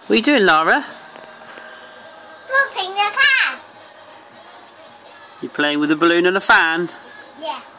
What are you doing, Lara? Flipping the car. You playing with a balloon and a fan? Yeah.